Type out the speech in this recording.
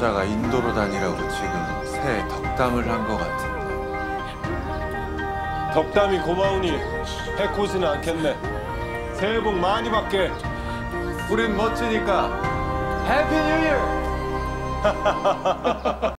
여자가 인도로 다니라고 지금 새 덕담을 한 것 같은데. 덕담이 고마우니 해코지는 않겠네. 새해 복 많이 받게. 우린 멋지니까 해피 뉴 이어!